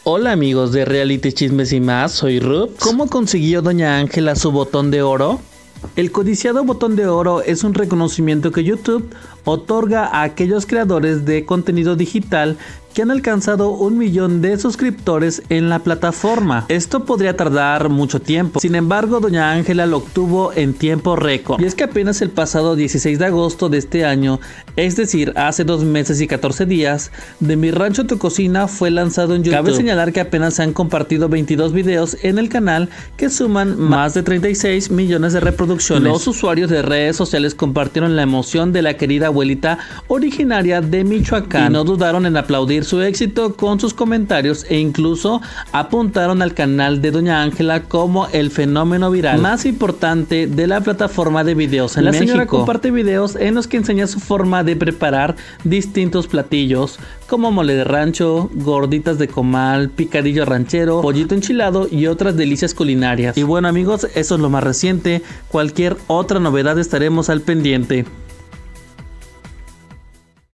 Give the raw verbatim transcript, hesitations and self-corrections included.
Hola amigos de Reality Chismes y más, soy Rups. ¿Cómo consiguió Doña Ángela su botón de oro? El codiciado botón de oro es un reconocimiento que YouTube otorga a aquellos creadores de contenido digital que han alcanzado un millón de suscriptores en la plataforma. Esto podría tardar mucho tiempo, sin embargo Doña Ángela lo obtuvo en tiempo récord. Y es que apenas el pasado dieciséis de agosto de este año, es decir, hace dos meses y catorce días, De Mi Rancho Tu Cocina fue lanzado en YouTube. Cabe señalar que apenas se han compartido veintidós videos en el canal que suman más de treinta y seis millones de reproducciones. Los usuarios de redes sociales compartieron la emoción de la querida abuelita originaria de Michoacán y no dudaron en aplaudir su éxito con sus comentarios e incluso apuntaron al canal de Doña Ángela como el fenómeno viral más importante de la plataforma de videos en la México. Señora comparte videos en los que enseña su forma de preparar distintos platillos como mole de rancho, gorditas de comal, picadillo ranchero, pollito enchilado y otras delicias culinarias. Y bueno amigos, eso es lo más reciente. Cualquier otra novedad estaremos al pendiente.